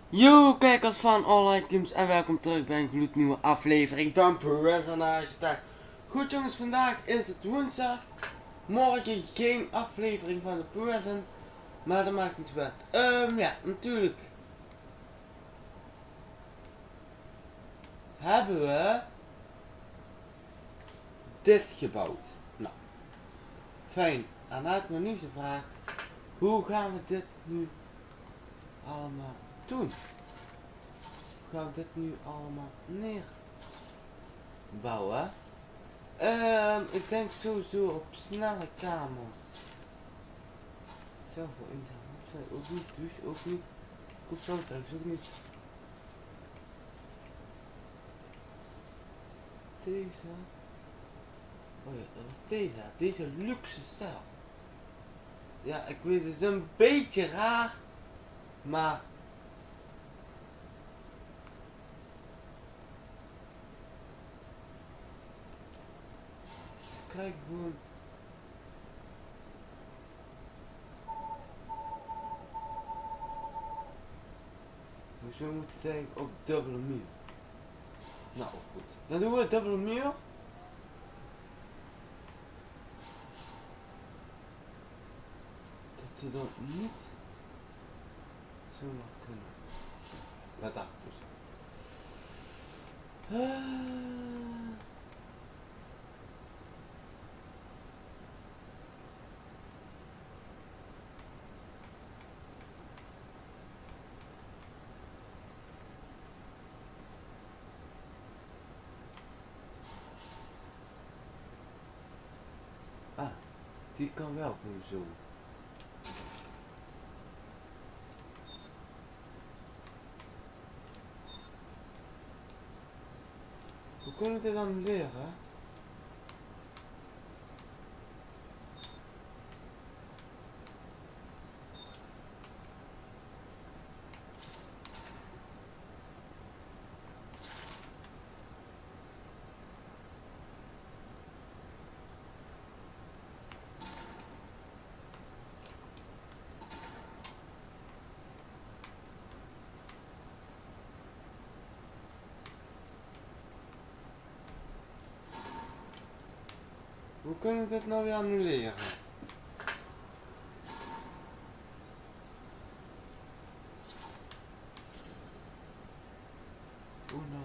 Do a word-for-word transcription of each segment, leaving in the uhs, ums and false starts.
Yo kijkers van All Items en welkom terug bij een gloednieuwe aflevering van Personage Time. Goed jongens, vandaag is het woensdag. Morgen geen aflevering van de Person, maar dat maakt niet uit. Um, ja, natuurlijk hebben we dit gebouwd. Nou, fijn. En dan had ik me nu gevraagd, hoe gaan we dit nu allemaal doen? Hoe gaan we dit nu allemaal neerbouwen? Um, ik denk sowieso op snelle kamers. Zelf wel inzamelen. Ook niet, douche ook niet. Goed zandtruis ook niet. Deze. Oh ja, dat was deze. Deze luxe cel. Ja, ik weet het is een beetje raar. Maar. Ik krijg gewoon. Hoezo moet het eigenlijk op dubbele muur? Nou goed. Dan doen we dubbele muur. Dat ze dan niet zomaar kunnen. Dat dacht ik dus. Uh... Ah, die kan wel gewoon zo. Hoe kunnen we dit dan leren? Hoe kunnen we dit nou weer annuleren? Hoe nou?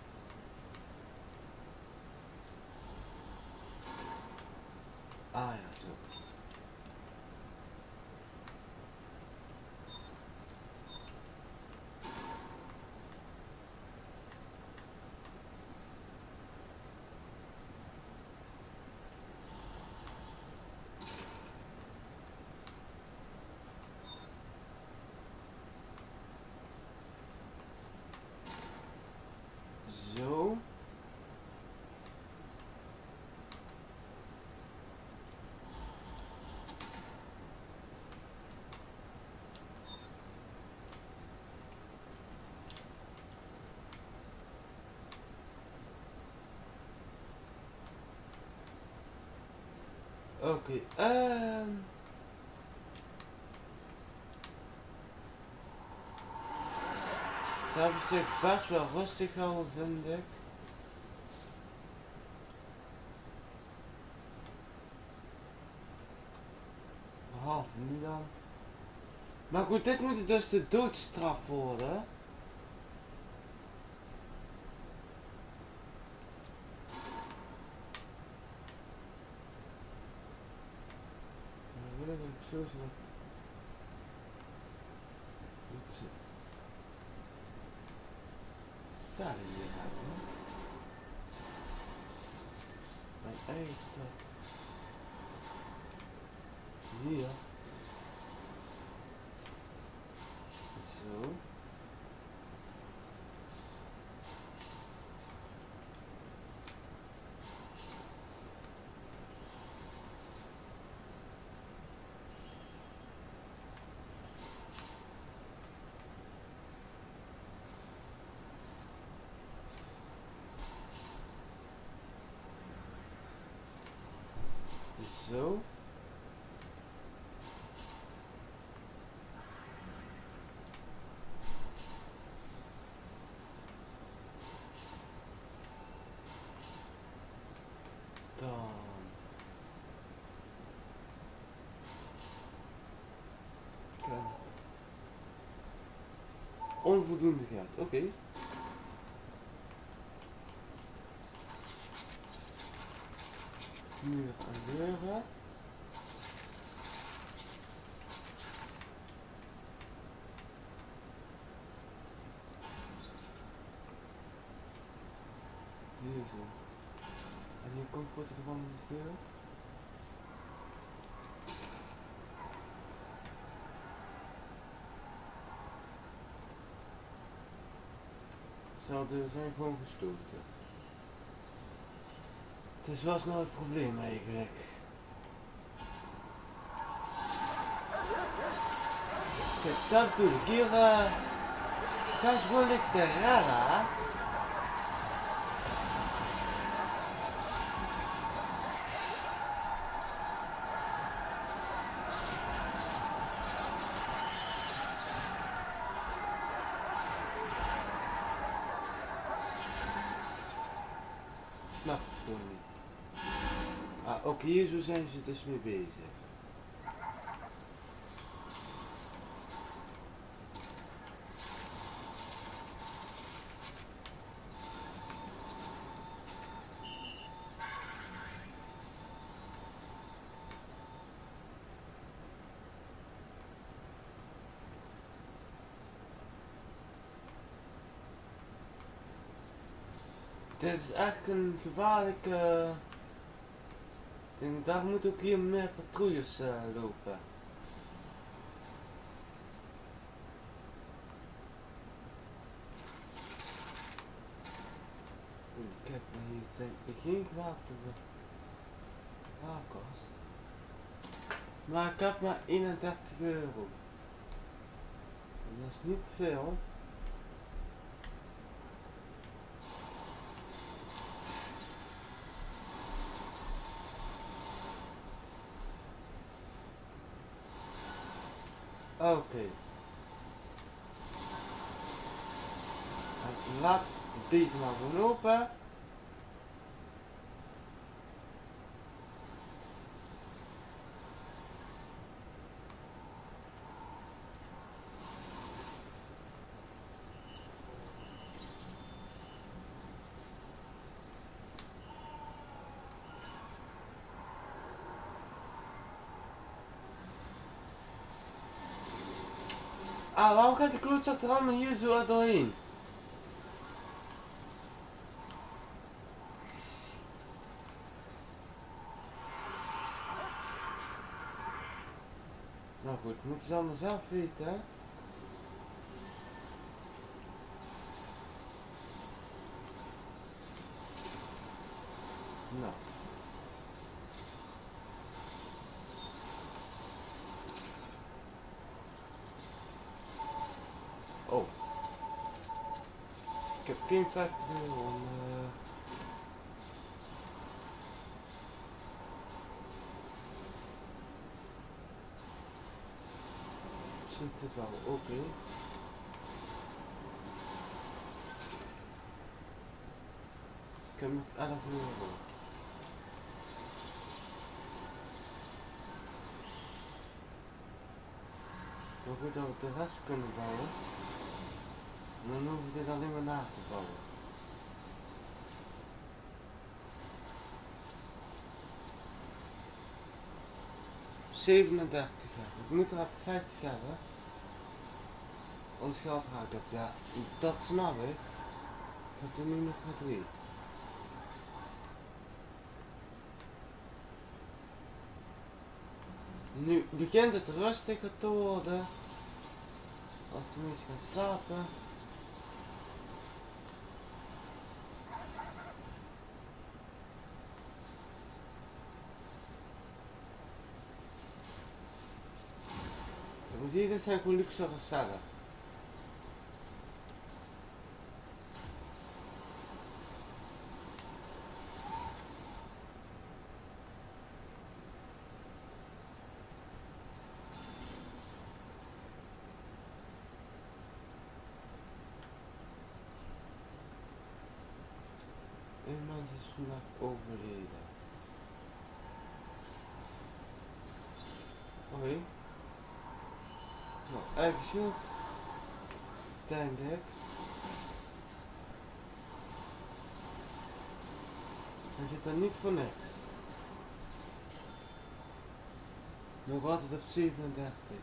Ah ja, zo. Zo. Oké, okay, ehm... Um... Ze hebben zich best wel rustig gehouden, vind ik. Behalve nu dan. Maar goed, dit moet dus de doodstraf worden. Dan wil ik zo wat. Zou je hier hebben? Dan eigenlijk dat. Hier. Zo. Zo. onvoldoende geld. Oké. Okay. Nu aan deuren. Hier zo. En hier komt wat er van de deur. Ze zijn gewoon gestoten. Dus wat is nou het probleem eigenlijk? Kijk, dat doe ik. Hier uh, gaan ze gewoon lekker te redden. Snap het gewoon niet. Ah, ook hier zo zijn ze dus mee bezig. Dit is echt een gevaarlijke... Ik denk, daar moet ook hier meer patrouilles uh, lopen. Kijk, maar hier zijn geen gewapende wakers. Maar ik heb maar eenendertig euro. En dat is niet veel. Oké. Okay. Laat deze maar gewoon open. Ah, waarom gaat die klootzak er allemaal hier zo doorheen? Nou goed, moeten ze allemaal zelf weten, hè? Nou. Oh. Ik heb geen vijftig euro om... Uh... te bouwen, oké. Okay. Ik heb nog elf euro. Maar goed dat we de rest kunnen bouwen. En dan hoeven we dit alleen maar na te bouwen. zevenendertig jaar. Ik moet er even vijftig hebben. Ons geld raakt op. Ja, dat snap ik. Ik heb er nu nog maar drie. Nu begint het rustiger te worden. Als de mensen gaan slapen. Zo zie je, dit zijn gewoon luxe cellen. Een mens is vandaag overleden. Oké. Nou, even shield. denk ik. Hij zit er niet voor niks. Nog altijd op zevenendertig.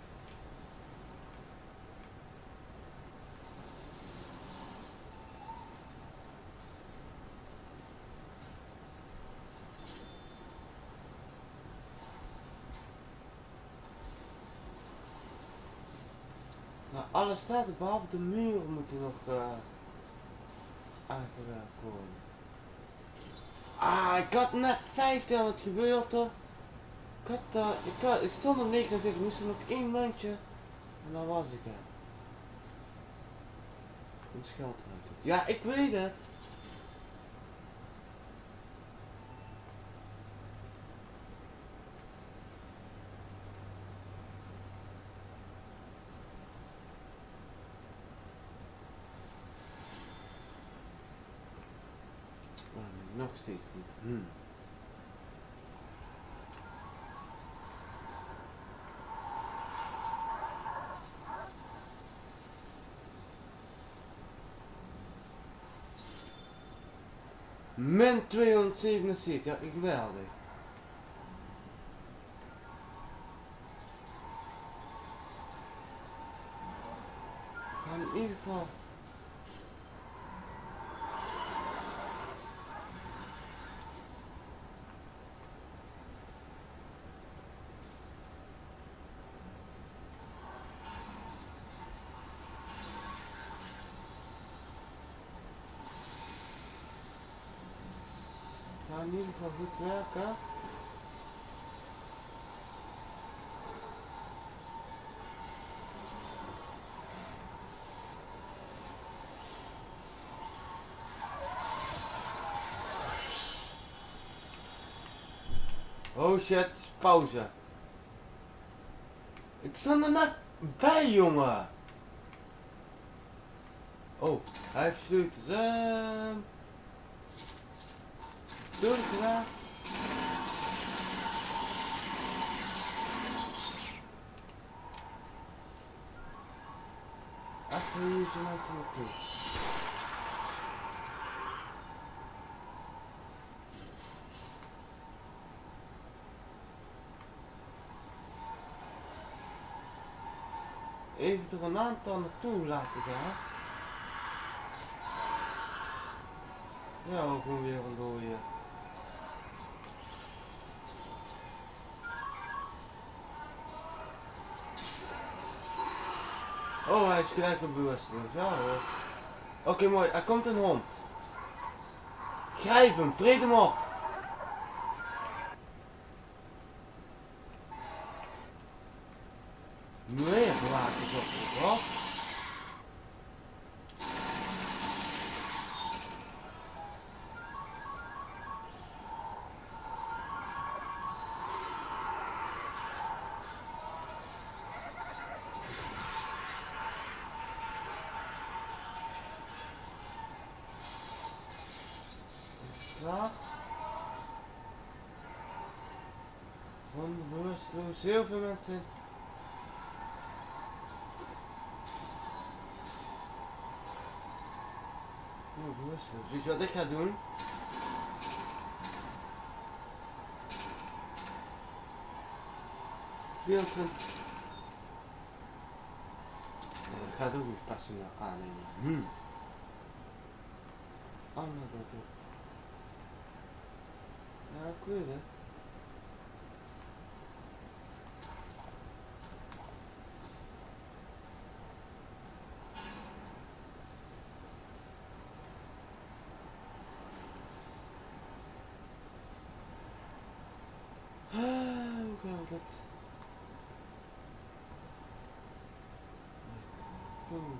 Nou, alles staat er behalve de muren moeten nog uh, aangewerkt worden. Ah, ik had net vijftien, wat gebeurt er? Ik had, uh, ik, had, ik stond op negenenveertig, moest er nog één muntje en dan was ik er. Een scheld eruit. Ja, ik weet het. Maar nog steeds niet. Hmm. Min tweehonderdzevenenzeventig, ja, geweldig. Maar in ieder geval. Ga in ieder geval goed werken. Oh shit, pauze. Ik stond er net bij, jongen. Oh, hij heeft sleutels. Uh, Doe ik gedaan. Even hier zo mensen naartoe. Even er een aantal naartoe laten gaan. Ja, ook gewoon weer een dooie. Oh, hij is gelijk op bewusteloos. Ja hoor. Oké, okay, mooi. Er komt een hond. Grijp hem, vreet hem op. Meer bewakers op de hoor. Klaar. Honden bewusteloos. Heel veel mensen. Heel bewusteloos. Weet je wat ik ga doen? vierentwintig. Ja, ik ga het ook niet personeel aannemen. Hmm. Allemaal dat dit. Ja, ik weet het. Ah, hoe gaan we dat? Goed.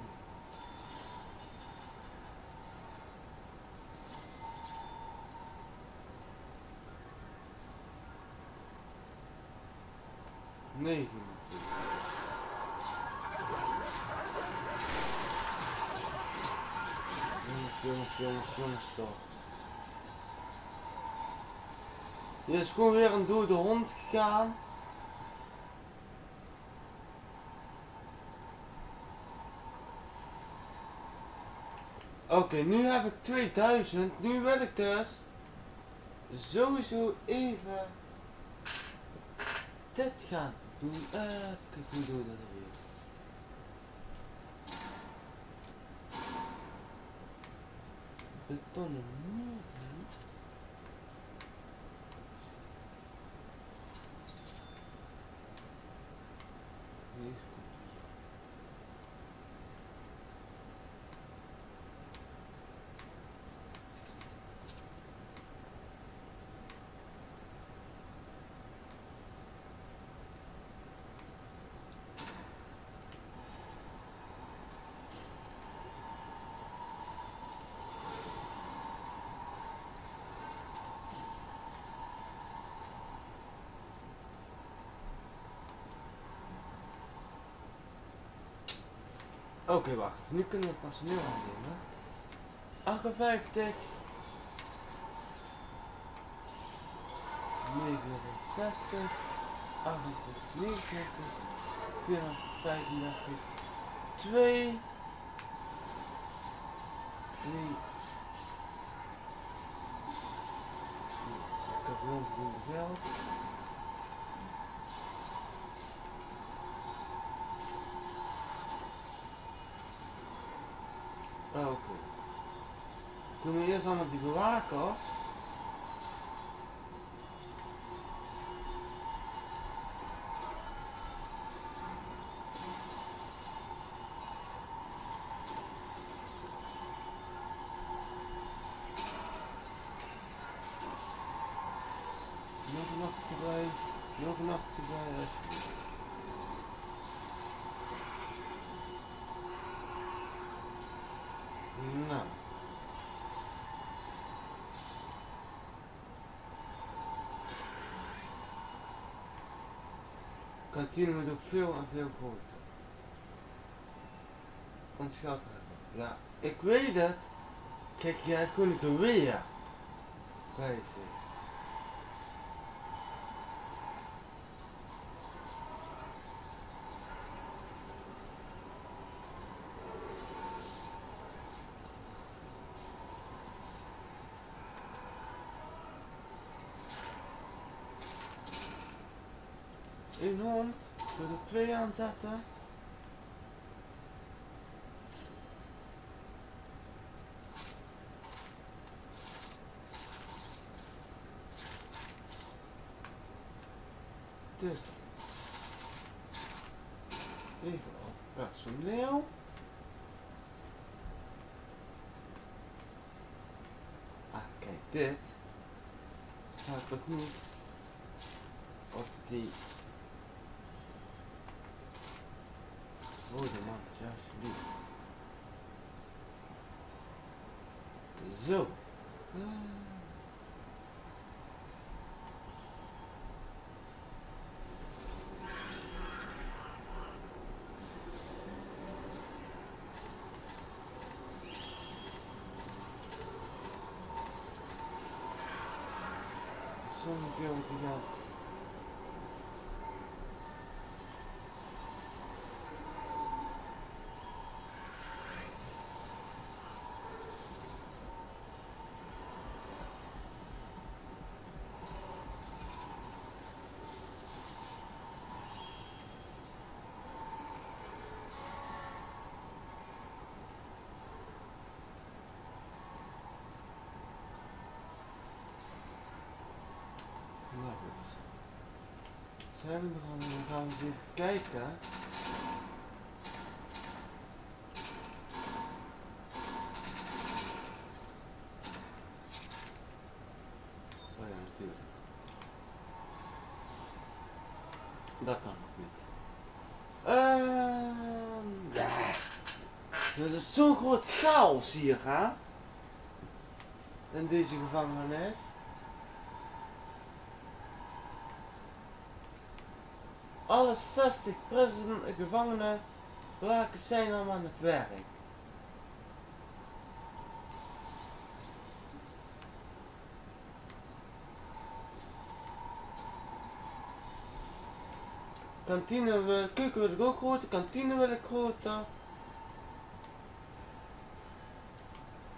Negen. Jongens, jongens, jongens, jongens toch. Hier is gewoon weer een dode hond gegaan. Oké, okay, nu heb ik tweeduizend. Nu wil ik dus sowieso even dit gaan doen. Even kijken hoe doe ik dat weer. Betonnen muur. Oké, okay, wacht. Nu kunnen we het personeel aannemen. achtenvijftig. negenenzestig. achtentwintig. negenentwintig. vierhonderdvijfendertig. twee. drie. Ik heb wel voldoende geld. Oké. Okay. Doen we eerst allemaal die bewakers. Nog een nacht erbij. Nog een nacht erbij. Alsjeblieft. Nou. Kantine moet ook veel en veel groter. Onderschat hebben. Ja, ik weet het. Kijk, jij kon ik er weer. Bij zich. Een hond. Ik wil er twee aanzetten. Dit. Even op personeel. Ah, kijk, dit staat toch niet op die rode man, alsjeblieft. Zo. Uh. Sommige keer moet ik gaan. Nou goed. Zijn we er al? Dan gaan we eens even kijken. Oh ja, natuurlijk. Dat kan nog niet. Ehm... Ja. Dat is zo'n groot chaos hier, hè? In deze gevangenis. Alle zestig prison gevangenen bewakers zijn allemaal aan het werk. Kantine wil, keuken wil ik ook groter, kantine wil ik groter.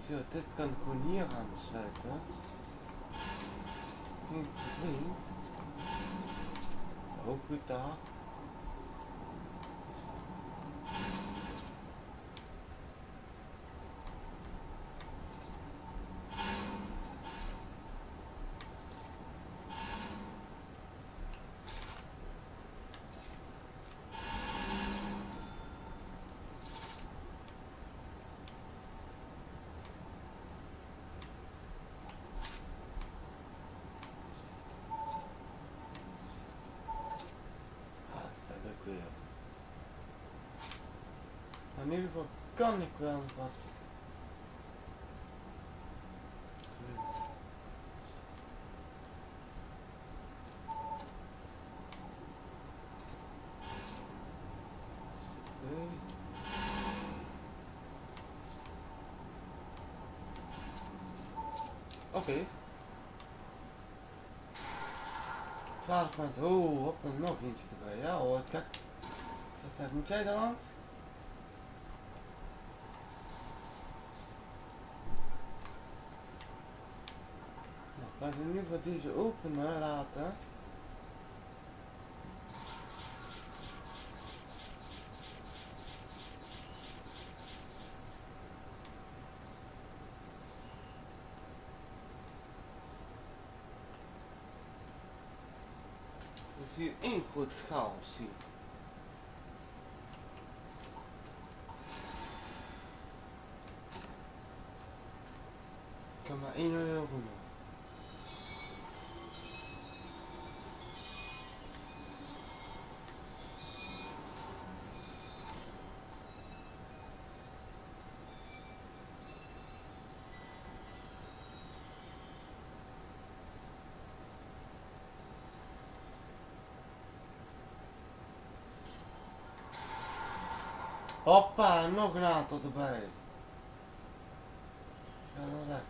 Zo, dit kan ik gewoon hier aansluiten. Geen probleem. Ook goed daar. In ieder geval kan ik wel wat. Oké. Okay. twaalf punten. Oh, hop, er nog eentje erbij. Ja hoor, het gaat. Wat moet jij daar langs? Nou, laat ik in ieder geval deze openen laten. Dat is hier één groot chaos hier. Ik kan maar één euro doen. Hoppa, nog een aantal erbij. Ja, wel lekker.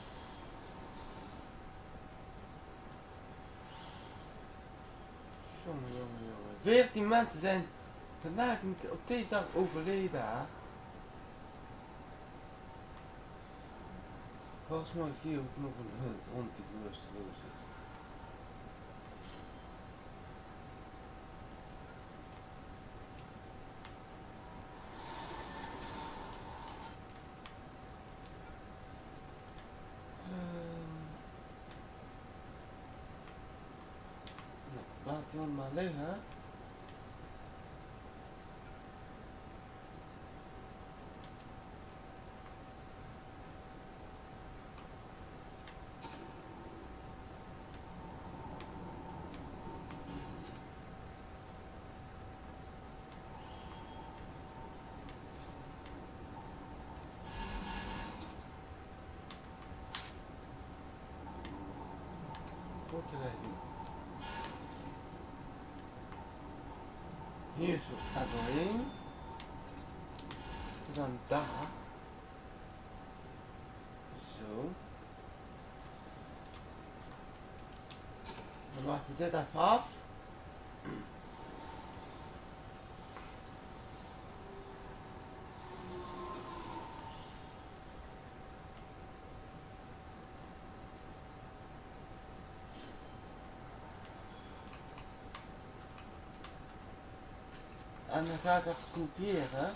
Jongen, jongen, jongen. veertien mensen zijn vandaag niet op deze dag overleden, hè? Volgens mij hier ook nog een hond die bewusteloos is. Laat die hond maar liggen. Korte leiding. Hier zo gaat doorheen. Dan daar. Zo. Dan maak je dit even af. En dan ga ik even kopiëren.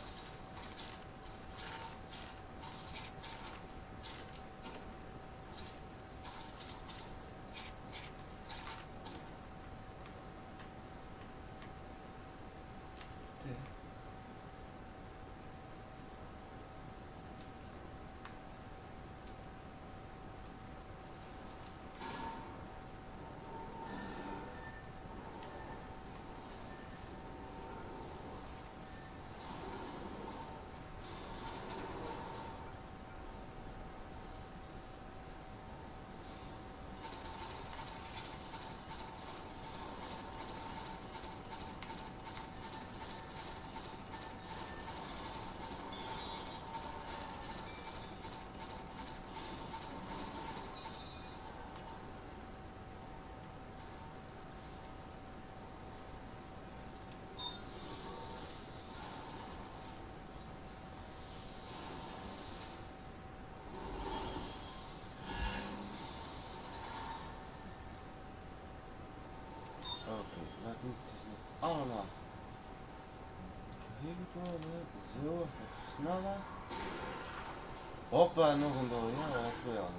Zo, even sneller. Hoppa, nog een door. Ja, dat wil je al.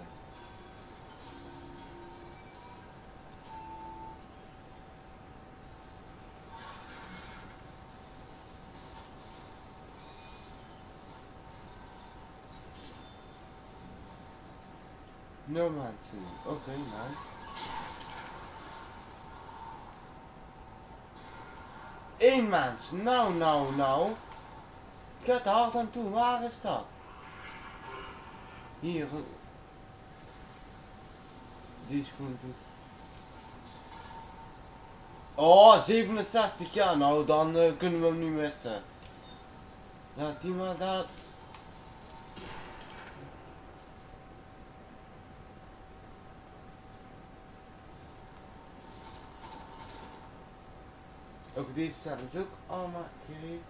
No man, oké, okay, nice. Eén mens, nou, nou, nou. Het gaat er hard aan toe, waar is dat? Hier. Die is gewoon toe. Oh, zevenenzestig jaar, nou dan uh, kunnen we hem nu missen. Laat die maar daar. Ook deze cel is ook allemaal gereed.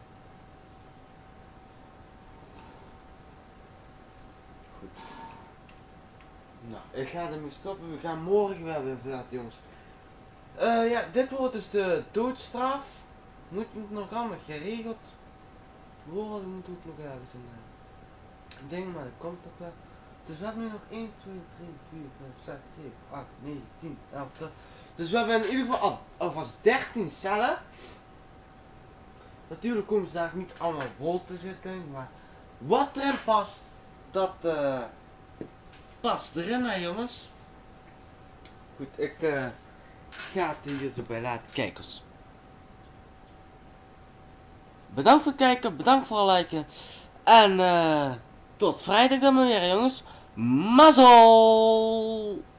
Goed. Nou, ik ga ermee stoppen. We gaan morgen weer weer verder, jongens. Uh, ja, dit wordt dus de doodstraf. Moet, moet nog allemaal geregeld worden. Moet ook nog ergens in. Ik denk maar, dat komt nog wel. Dus we hebben nu nog één, twee, drie, vier, vijf, zes, zeven, acht, negen, tien, elf, twaalf. Dus we hebben in ieder geval al, alvast dertien cellen. Natuurlijk komen ze daar niet allemaal vol te zitten, maar wat erin past, dat uh, past erin, hè jongens. Goed, ik uh, ga het hier zo bij laten, kijkers. Bedankt voor het kijken, bedankt voor het liken. En uh, tot vrijdag dan maar weer, jongens. Mazzel!